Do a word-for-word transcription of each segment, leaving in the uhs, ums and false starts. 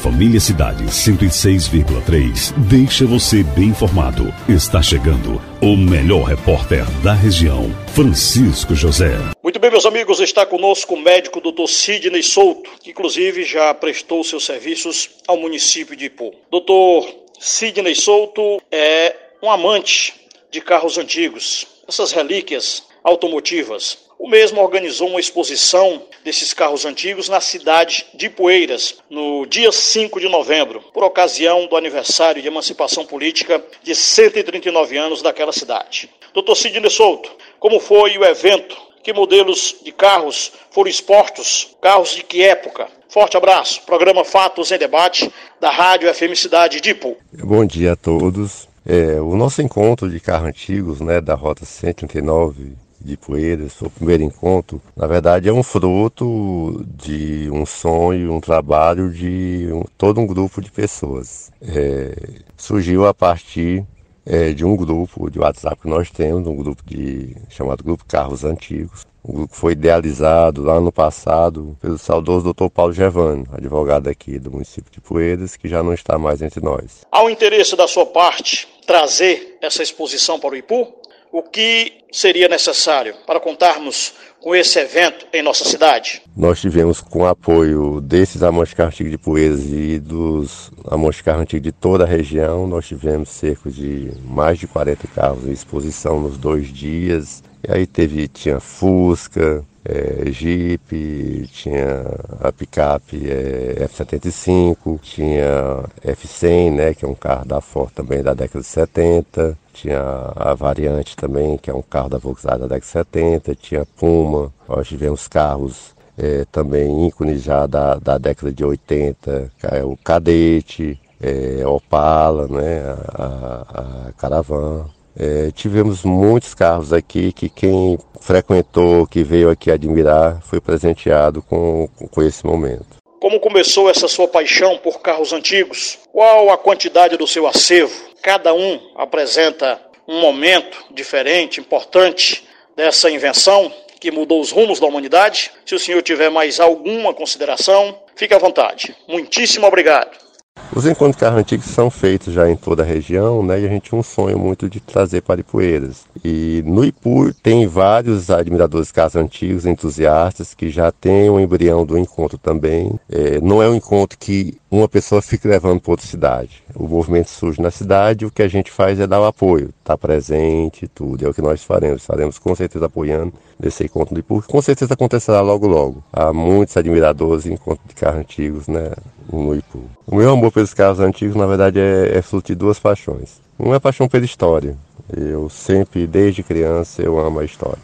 Família Cidade cento e seis vírgula três deixa você bem informado. Está chegando o melhor repórter da região, Francisco José. Muito bem, meus amigos, está conosco o médico doutor Sidney Souto, que inclusive já prestou seus serviços ao município de Ipu. doutor Sidney Souto é um amante de carros antigos, essas relíquias automotivas. O mesmo organizou uma exposição desses carros antigos na cidade de Ipueiras, no dia cinco de novembro, por ocasião do aniversário de emancipação política de cento e trinta e nove anos daquela cidade. doutor Sidney Souto, como foi o evento? Que modelos de carros foram expostos? Carros de que época? Forte abraço. Programa Fatos em Debate, da Rádio F M Cidade de Ipu. Bom dia a todos. É, o nosso encontro de carros antigos, né, da Rota cento e trinta e nove de Ipueiras, foi o primeiro encontro. Na verdade, é um fruto de um sonho, um trabalho de um, todo um grupo de pessoas. É, surgiu a partir É, de um grupo de WhatsApp que nós temos, um grupo de, chamado Grupo Carros Antigos. O grupo foi idealizado lá no passado pelo saudoso doutor Paulo Gervano, advogado aqui do município de Ipueiras, que já não está mais entre nós. Há um interesse da sua parte trazer essa exposição para o Ipu? O que seria necessário para contarmos com esse evento em nossa cidade? Nós tivemos, com o apoio desses amantes de carro antigo de Ipueiras e dos amantes de carro antigo de toda a região, nós tivemos cerca de mais de quarenta carros em exposição nos dois dias. E aí teve, tinha Fusca, é, Jeep, tinha a picape é, F setenta e cinco, tinha F cem, né, que é um carro da Ford também da década de setenta, tinha a Variante também, que é um carro da Volkswagen da década de setenta, tinha Puma. Nós tivemos carros é, também ícones já da, da década de oitenta, é, o Cadete, é, Opala, né, a, a Caravan. É, tivemos muitos carros aqui que quem frequentou, que veio aqui admirar, foi presenteado com, com esse momento. Como começou essa sua paixão por carros antigos? Qual a quantidade do seu acervo? Cada um apresenta um momento diferente, importante dessa invenção que mudou os rumos da humanidade. Se o senhor tiver mais alguma consideração, fique à vontade. Muitíssimo obrigado. Os encontros de carros antigos são feitos já em toda a região, né? E a gente tem um sonho muito de trazer para Ipueiras. E no Ipu tem vários admiradores de carros antigos, entusiastas, que já têm um embrião do encontro também. É, não é um encontro que uma pessoa fique levando para outra cidade. O movimento surge na cidade, o que a gente faz é dar o apoio, estar presente, tudo. É o que nós faremos. Faremos com certeza apoiando nesse encontro do Ipu, que com certeza acontecerá logo logo. Há muitos admiradores em encontros de carros antigos, né, no Ipu. O meu amor pelos carros antigos, na verdade, é, é fruto de duas paixões. Uma é a paixão pela história. Eu sempre, desde criança, eu amo a história.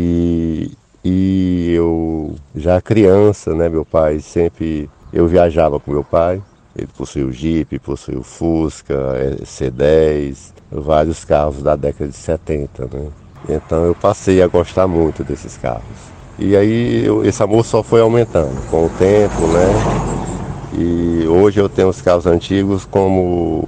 E, e eu, já criança, né, meu pai sempre... Eu viajava com meu pai, ele possuiu Jeep, possuiu Fusca, C dez, vários carros da década de setenta, né? Então eu passei a gostar muito desses carros. E aí eu, esse amor só foi aumentando com o tempo, né? E hoje eu tenho os carros antigos como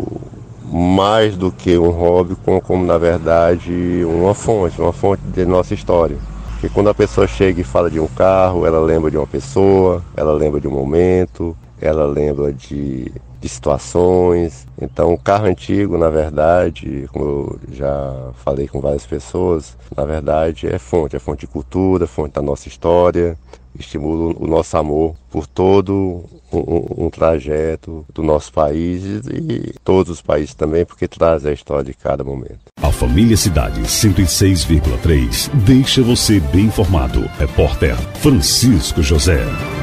mais do que um hobby, como, como na verdade uma fonte, uma fonte de nossa história. Porque quando a pessoa chega e fala de um carro, ela lembra de uma pessoa, ela lembra de um momento, ela lembra de, de situações. Então, o carro antigo, na verdade, como eu já falei com várias pessoas, na verdade é fonte, é fonte de cultura, fonte da nossa história, estimula o nosso amor por todo um, um, um trajeto do nosso país e todos os países também, porque traz a história de cada momento. A Família Cidade cento e seis vírgula três deixa você bem informado. Repórter Francisco José.